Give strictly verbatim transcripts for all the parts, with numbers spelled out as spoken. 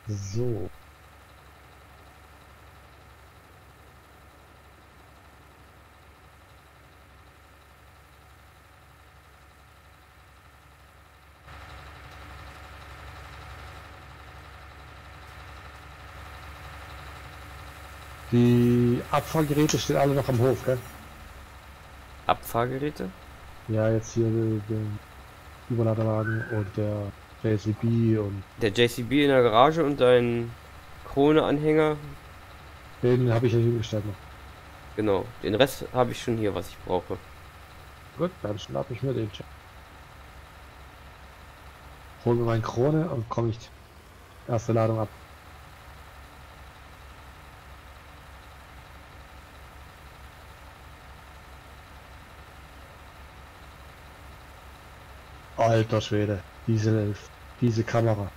So. Die Abfahrgeräte stehen alle noch am Hof, gell? Abfahrgeräte? Ja, jetzt hier den Überladewagen und der J C B und Der J C B in der Garage und dein Krone-Anhänger. den habe ich ja hingestellt noch. Genau, den Rest habe ich schon hier, was ich brauche. Gut, dann schnapp ich mir den Check. Hol mir meine Krone und komme ich erste Ladung ab. Alter Schwede, diese, diese Kamera.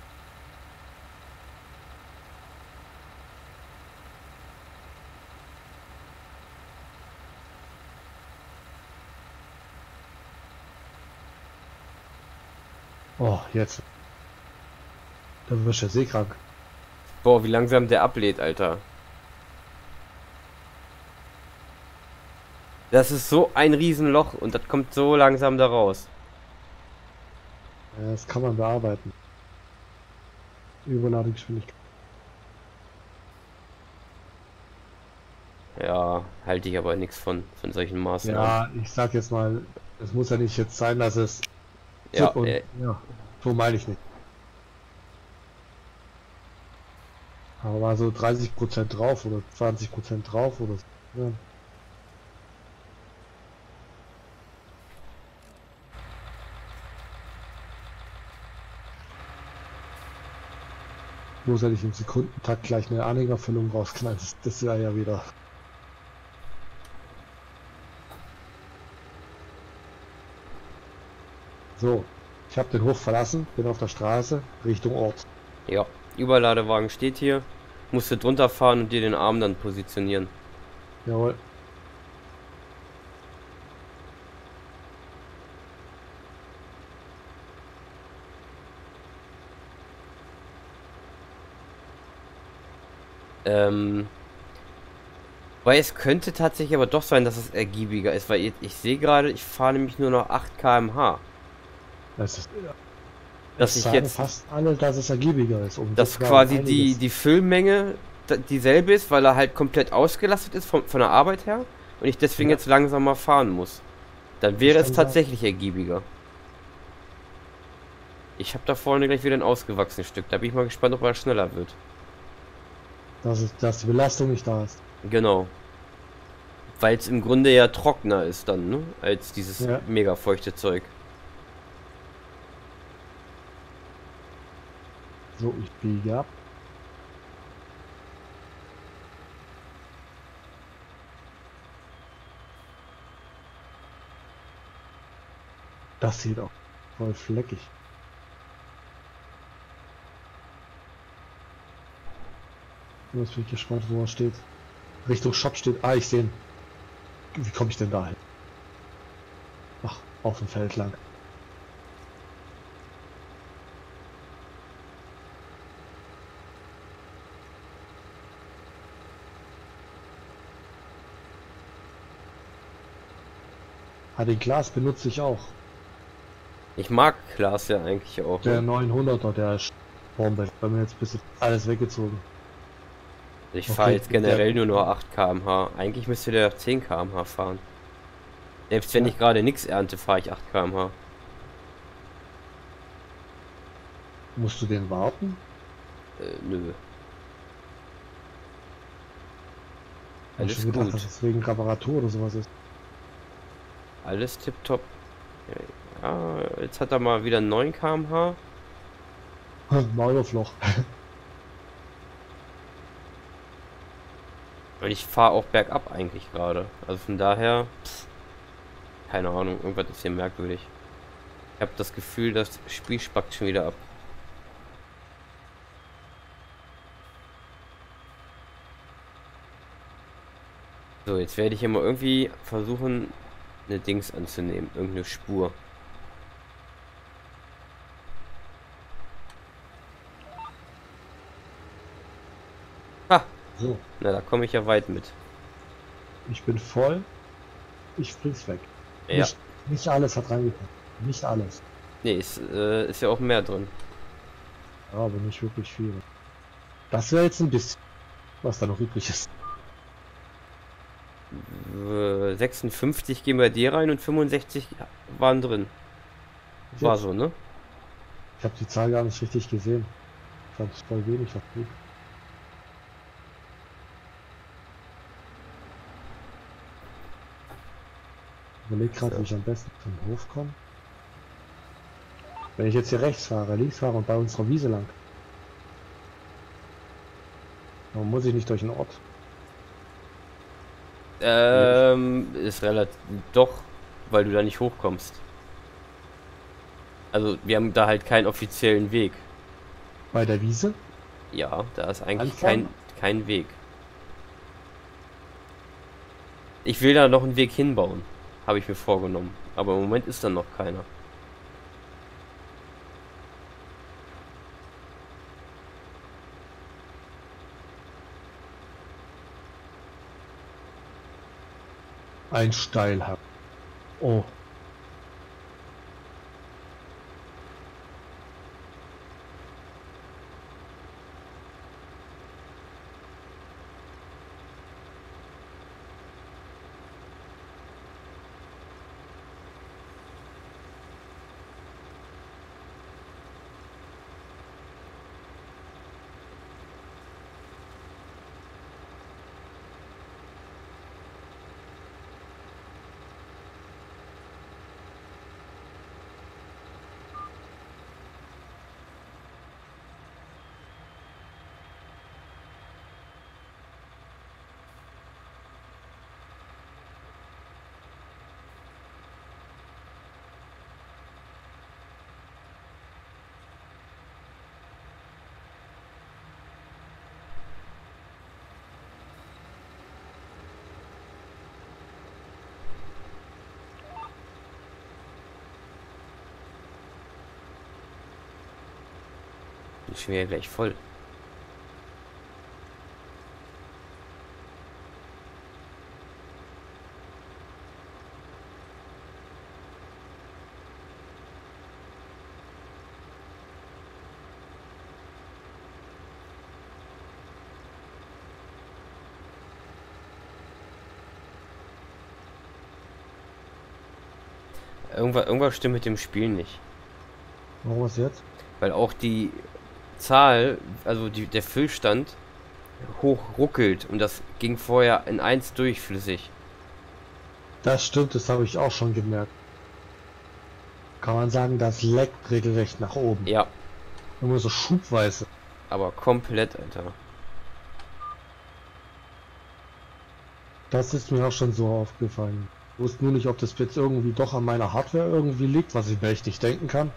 Oh, jetzt. Da wirst du ja seekrank. Boah, wie langsam der ablädt, Alter. Das ist so ein Riesenloch und das kommt so langsam da raus. Ja, das kann man bearbeiten. Überladegeschwindigkeit. Ja, halte ich aber nichts von, von solchen Maßnahmen. Ja, ich sag jetzt mal, es muss ja nicht jetzt sein, dass es Ja, und äh, ja, so meine ich nicht. Aber war so dreißig Prozent drauf oder zwanzig Prozent drauf oder so. Ja. Muss ja nicht im Sekundentakt gleich eine Anhängerfüllung rausknallen. Das, das wäre ja wieder. So, ich habe den Hof verlassen, bin auf der Straße Richtung Ort. ja. Überladewagen steht hier. Musst du drunter fahren und dir den Arm dann positionieren. Jawohl. Ähm, weil es könnte tatsächlich aber doch sein, dass es ergiebiger ist, weil ich, ich sehe gerade, ich fahre nämlich nur noch acht Kilometer pro Stunde. Das ist, Dass das ich sagen jetzt, fast alle, dass es ergiebiger ist. Um dass das quasi die, einiges. die Füllmenge da- dieselbe ist, weil er halt komplett ausgelastet ist von, von der Arbeit her und ich deswegen Ja. jetzt langsamer fahren muss. Dann wäre Das es kann tatsächlich ergiebiger. Ich habe da vorne gleich wieder ein ausgewachsenes Stück. Da bin ich mal gespannt, ob er schneller wird. Dass, es, dass die Belastung nicht da ist. Genau. Weil es im Grunde ja trockener ist dann, ne? Als dieses Ja. mega feuchte Zeug. So, ich biege ab. Das sieht auch voll fleckig. Jetzt bin ich gespannt, wo er steht. Richtung Shop steht. Ah, ich sehe ihn. Wie komme ich denn da hin? Ach, auf dem Feld lang. Ah, den Glas benutze ich auch. Ich mag Glas ja eigentlich auch. Der Ne? neunhunderter, der ist Bombe. Bei mir jetzt ein bisschen alles weggezogen. Ich Okay, fahre jetzt generell der- nur noch acht Kilometer pro Stunde. Eigentlich müsste der zehn Kilometer pro Stunde fahren. Selbst wenn Ja. ich gerade nichts ernte, fahre ich acht Kilometer pro Stunde. Musst du den warten? Äh, nö. Ich hab Alles schon gedacht, gut. dass es wegen Reparatur oder sowas ist. Alles tipptopp. Ja, jetzt hat er mal wieder neun Kilometer pro Stunde. Maulwurfloch. Und ich fahre auch bergab eigentlich gerade. Also von daher, pff, keine Ahnung, irgendwas ist hier merkwürdig. Ich habe das Gefühl, das Spiel spackt schon wieder ab. So, jetzt werde ich immer irgendwie versuchen, eine Dings anzunehmen, irgendeine Spur. So, Na, da komme ich ja weit mit. ich bin voll. Ich bring's weg. Ja. Nicht, nicht alles hat reingekommen. Nicht alles. Nee, ist, äh, ist ja auch mehr drin. Ja, aber nicht wirklich viel. Das wäre jetzt ein bisschen, was da noch übrig ist. Äh, sechsundfünfzig gehen bei dir rein und fünfundsechzig waren drin. War Jetzt. so, ne? Ich habe die Zahl gar nicht richtig gesehen. Ich fand es voll wenig. War gut. Ich überleg gerade, So. wie ich am besten zum Hof komme. Wenn ich jetzt hier rechts fahre, links fahre und bei unserer Wiese lang, dann muss ich nicht durch den Ort. Ähm, ist relativ. Doch, weil du da nicht hochkommst. Also, wir haben da halt keinen offiziellen Weg. Bei der Wiese? Ja, da ist eigentlich Anfangen? kein, kein Weg. Ich will da noch einen Weg hinbauen. Habe ich mir vorgenommen. Aber im Moment ist da noch keiner. Ein Steilhang. Oh. Bin schon wieder gleich voll. Irgendwas, irgendwas stimmt mit dem Spiel nicht. Warum was jetzt? Weil auch die Zahl, also die, der Füllstand, hoch ruckelt. Und das ging vorher in eins durchflüssig. Das stimmt, das habe ich auch schon gemerkt. Kann man sagen, das leckt regelrecht nach oben. Ja, Immer so schubweise. aber komplett, Alter. Das ist mir auch schon so aufgefallen. Ich wusste nur nicht, ob das jetzt irgendwie doch an meiner Hardware irgendwie liegt, was ich mir echt nicht denken kann.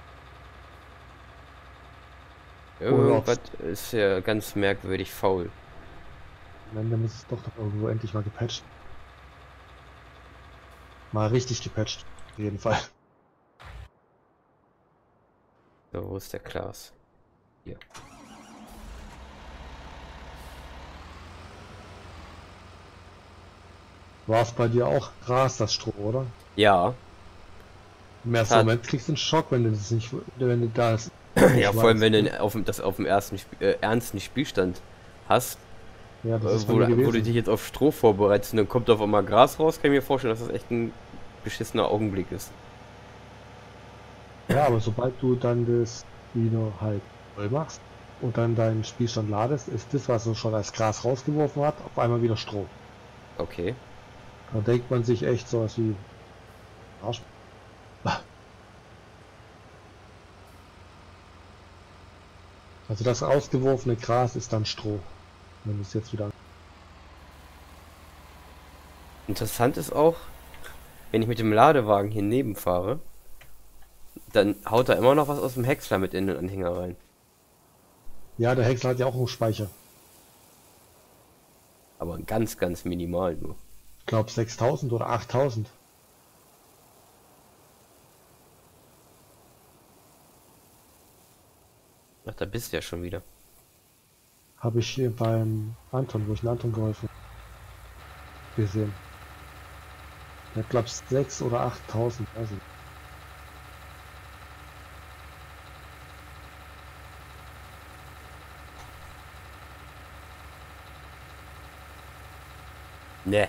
Irgendwas ist ja ganz merkwürdig faul. Am Ende muss es doch, doch irgendwo endlich mal gepatcht. Mal richtig gepatcht. Auf jeden Fall. So, wo ist der Klaas? Hier. War es bei dir auch Gras, das Stroh, oder? Ja, Im ersten Tat- Moment kriegst du einen Schock, wenn du das nicht, wenn du das ja, vor allem wenn du auf, dem- das auf dem ersten Sp äh, ernsten Spielstand hast, Ja, das äh, ist bei wo, mir du- wo du gewesen. dich jetzt auf Stroh vorbereitest und dann kommt auf einmal Gras raus, kann ich mir vorstellen, dass das echt ein beschissener Augenblick ist. Ja, aber sobald du dann das wieder halt voll machst und dann deinen Spielstand ladest, ist das, was er schon als Gras rausgeworfen hat, auf einmal wieder Stroh. Okay. Da denkt man sich echt sowas wie Arsch. Also das ausgeworfene Gras ist dann Stroh. Wenn es jetzt wieder. Interessant ist auch, wenn ich mit dem Ladewagen hier neben fahre, dann haut da immer noch was aus dem Häcksler mit in den Anhänger rein. Ja, der Häcksler hat ja auch einen Speicher. Aber ganz, ganz minimal nur. Ich glaube sechstausend oder achttausend. Ach, da bist du ja schon wieder. Habe ich hier beim Anton, wo ich den Anton geholfen gesehen. Der glaube ich sechs oder achttausend. Also Ne.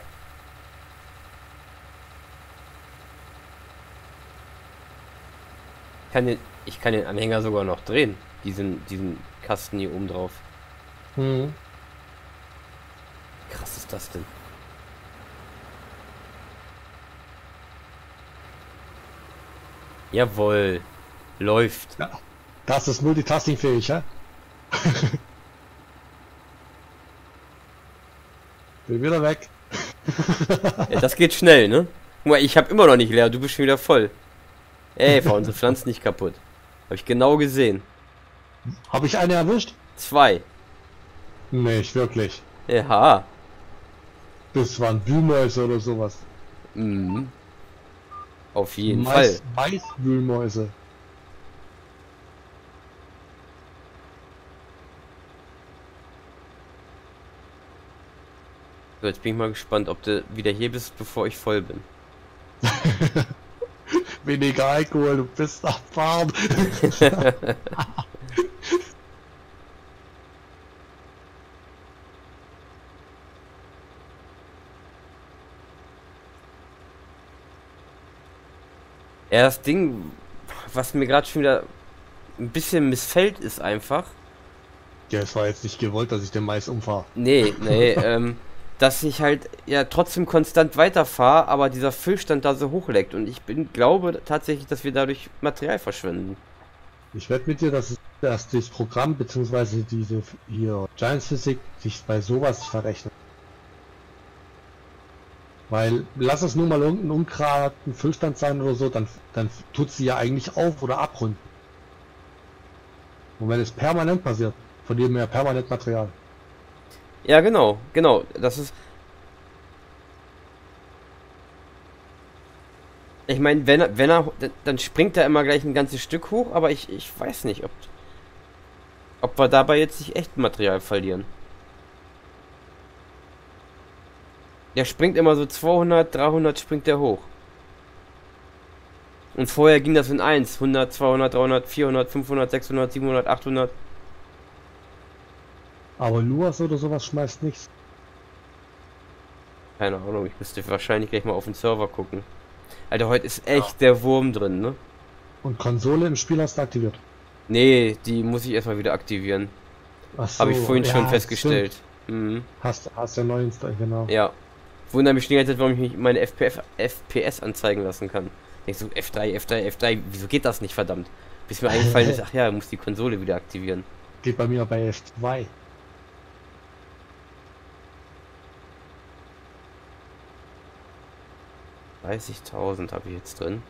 Kann den, ich kann den Anhänger sogar noch drehen. Diesen, diesen Kasten hier oben drauf. mhm. Wie krass ist das denn? Jawohl. Läuft. Ja, das ist multitaskingfähig, ja? Bin wieder weg. Ja, das geht schnell, ne? Guck mal, ich habe immer noch nicht leer, du bist schon wieder voll. Ey, fahr unsere Pflanzen nicht kaputt. Habe ich genau gesehen. Habe ich eine erwischt? Zwei. Nicht wirklich. Ja. Das waren Wühlmäuse oder sowas. Mhm. Auf jeden Mais, Fall. Maiswühlmäuse. So, jetzt bin ich mal gespannt, ob du wieder hier bist, bevor ich voll bin. Weniger Alkohol, du bist am Fahren. Ja, das Ding, was mir gerade schon wieder ein bisschen missfällt, ist einfach. Ja, es war jetzt nicht gewollt, dass ich den Mais umfahre. Nee, nee, ähm, dass ich halt ja trotzdem konstant weiterfahre, aber dieser Füllstand da so hochleckt. Und ich bin, glaube tatsächlich, dass wir dadurch Material verschwenden. Ich wette mit dir, dass, es, dass das Programm bzw. diese hier Giants Physik sich bei sowas nicht verrechnet. Weil lass es nur mal irgendein ungeraden Füllstand sein oder so, dann, dann tut sie ja eigentlich auf oder abrunden. Und wenn es permanent passiert, verlieren wir ja permanent Material. Ja, genau, genau. Das ist. Ich meine, wenn er, wenn er, dann springt er immer gleich ein ganzes Stück hoch, aber ich, ich weiß nicht, ob, ob wir dabei jetzt nicht echt Material verlieren. Der springt immer so zweihundert, dreihundert springt der hoch. Und vorher ging das in eins, hundert, zweihundert, dreihundert, vierhundert, fünfhundert, sechshundert, siebenhundert, achthundert. Aber Luas oder sowas schmeißt nichts. Keine Ahnung, ich müsste wahrscheinlich gleich mal auf den Server gucken. Alter, heute ist echt der Wurm drin, ne? Und Konsole im Spiel hast du aktiviert. Nee, die muss ich erstmal wieder aktivieren. Ach so, Habe ich vorhin ja, schon festgestellt. Mhm. Hast, hast ja neu installiert, genau. Ja. Wundert mich die ganze Zeit, warum ich nicht meine F P S anzeigen lassen kann. Denkst du, F drei, F drei, F drei, wieso geht das nicht, verdammt? Bis mir eingefallen ist, ach ja, muss die Konsole wieder aktivieren. Geht bei mir bei F zwei. dreißigtausend habe ich jetzt drin.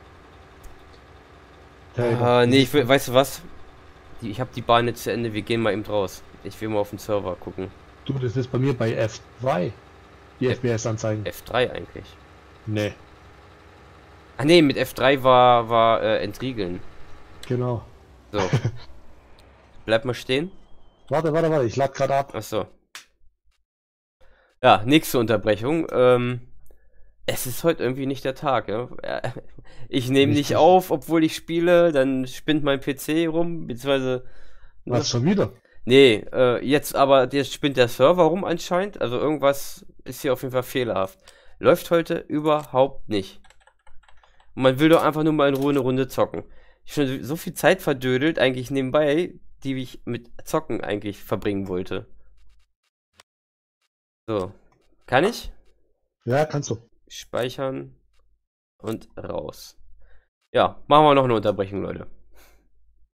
Hey, Ah, nee, ich will, weißt du was? Die, ich habe die Bahn jetzt zu Ende, wir gehen mal eben raus. Ich will mal auf den Server gucken. Du, das ist bei mir bei F zwei. Die F- F P S-Anzeigen. F drei eigentlich. Nee, Ach nee, mit F drei war, war äh, entriegeln. genau. So. Bleib mal stehen. Warte, warte, warte, ich lade gerade ab. Achso. Ja, nächste Unterbrechung. Ähm, es ist heute irgendwie nicht der Tag, ja. Äh, Ich nehme nicht Richtig. auf, obwohl ich spiele, dann spinnt mein P C rum, beziehungsweise. Was schon wieder? Nee, äh, jetzt aber, jetzt spinnt der Server rum anscheinend. Also irgendwas ist hier auf jeden Fall fehlerhaft. Läuft heute überhaupt nicht. Und man will doch einfach nur mal in Ruhe eine Runde zocken. Ich habe schon so viel Zeit verdödelt, eigentlich nebenbei, die ich mit Zocken eigentlich verbringen wollte. So. Kann ich? Ja, kannst du. Speichern und raus. Ja, machen wir noch eine Unterbrechung, Leute.